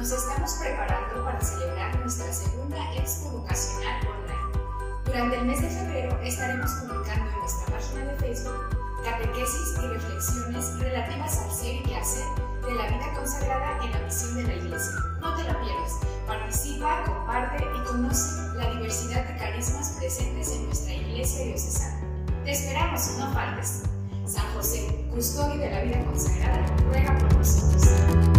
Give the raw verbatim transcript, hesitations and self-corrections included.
nos estamos preparando para celebrar nuestra segunda expo vocacional online. Durante el mes de febrero estaremos publicando en nuestra página de Facebook catequesis y reflexiones relativas al ser y quehacer de la vida consagrada en la misión de la Iglesia. No te la pierdas, participa, comparte y conoce la diversidad de carismas presentes en nuestra Iglesia diocesana. Te esperamos, no faltes. San José, custodio de la vida consagrada, ruega por nosotros.